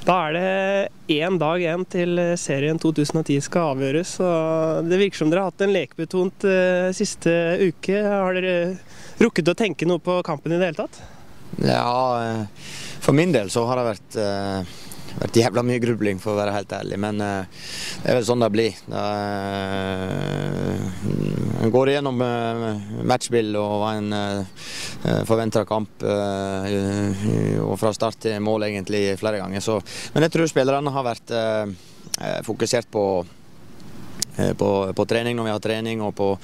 Da det en dag igjen til serien 2010 skal avgjøres, og det virker som dere har hatt en lekebetont siste uke. Har dere rukket å tenke noe på kampen i det hele tatt? Ja, for min del så har det vært jævla mye grubling, for å være helt ærlig, men det vel sånn det blir. En går igjennom matchbild og en forventet kamp og fra start til mål egentlig flere ganger. Men jeg tror spillerne har vært fokusert på trening når vi har trening, og på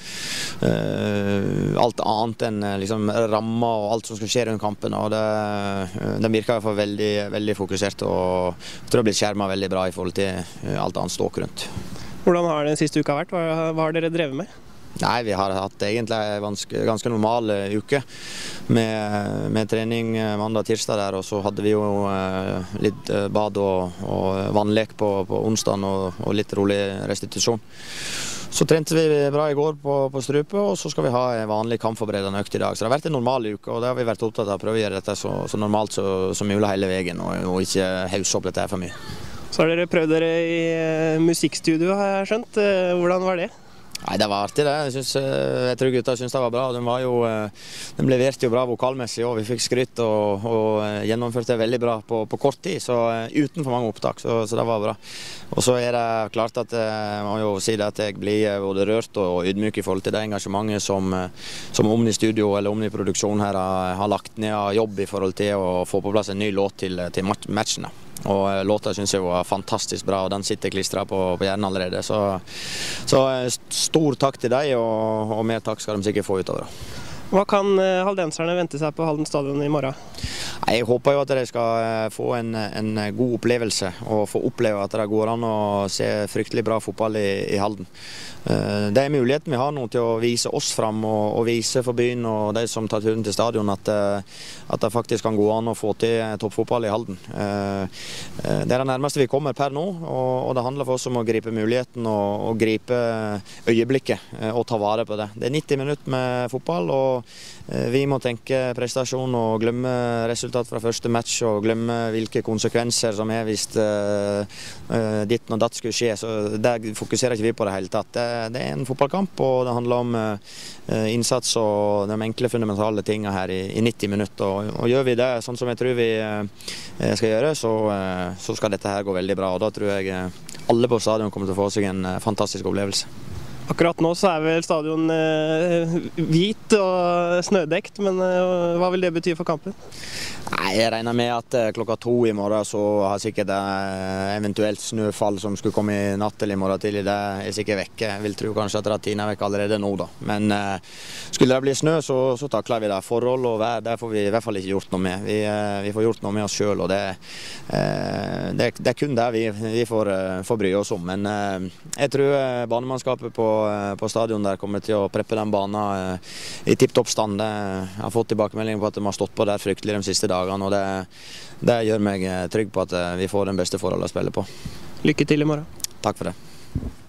alt annet enn liksom rammer og alt som skal skje rundt kampen. Og det virker i hvert fall veldig, veldig fokusert, og jeg tror det blir skjermet veldig bra i forhold til alt annet ståk rundt. Hvordan har den siste uka vært? Hva har dere drevet med? Nei, vi har hatt egentlig en ganske normal uke med trening mandag og tirsdag der, og så hadde vi jo litt bad og vannlek på onsdagen og litt rolig restitusjon. Så trente vi bra i går på Strupe, og så skal vi ha en vanlig kampforberedende økt i dag. Så det har vært en normal uke, og det har vi vært opptatt av å prøve å gjøre dette så normalt som mulig hele veien, og ikke hausse opp dette her for mye. Så har dere prøvd dere i musikkstudio, har jeg skjønt. Hvordan var det? Nei, det var artig det. Jeg tror gutta syntes det var bra. De leverte jo bra vokalmessig, og vi fikk skryt og gjennomførte det veldig bra på kort tid, så uten for mange opptak, så det var bra. Og så det klart at jeg må jo si det at jeg blir både rørt og ydmyk i forhold til det engasjementet som Omni Studio eller Omni Produksjon her har lagt ned av jobb i forhold til å få på plass en ny låt til matchene. Og låta synes jeg var fantastisk bra, og den sitter klistret på hjernen allerede. Så stor takk til deg, og mer takk skal de sikkert få utover. Hva kan haldenserne vente seg på Halden stadion i morgen? Jeg håper jo at de skal få en god opplevelse, og få oppleve at det går an å se fryktelig bra fotball i Halden. Det muligheten vi har nå til å vise oss fram og vise for byen og de som tar turen til stadion at det faktisk kan gå an å få til toppfotball i Halden. Det det nærmeste vi kommer per nå, og det handler for oss om å gripe muligheten og gripe øyeblikket og ta vare på det. Det 90 minutter med fotball, og vi må tenke prestasjon og glemme resultat fra første match og glemme hvilke konsekvenser som hvis ditten og datt skulle skje. Så der fokuserer ikke vi på det hele tatt. Det en fotballkamp, og det handler om innsats og de enkle fundamentale tingene her i 90 minutter. Og gjør vi det sånn som jeg tror vi skal gjøre, så skal dette her gå veldig bra. Og da tror jeg alle på stadion kommer til å få seg en fantastisk opplevelse. Akkurat nå så vel stadion hvit og snødekt, men hva vil det bety for kampen? Nei, jeg regner med at klokka 2 i morgen så har sikkert eventuelt snøfall som skulle komme i natt eller i morgen tidlig, det sikkert vekke. Jeg vil tro kanskje at det tiner vekk allerede nå da. Men skulle det bli snø, så takler vi det. Forhold og vær, det får vi i hvert fall ikke gjort noe med. Vi får gjort noe med oss selv, og det kun det vi får bry oss om. Men jeg tror banemannskapet på stadion der kommer til å preppe den banen i tipptopp stand. Jeg har fått tilbakemelding på at de har stått på der fryktelig de siste dagene, og det gjør meg trygg på at vi får den beste forholdet å spille på. Lykke til i morgen. Takk for det.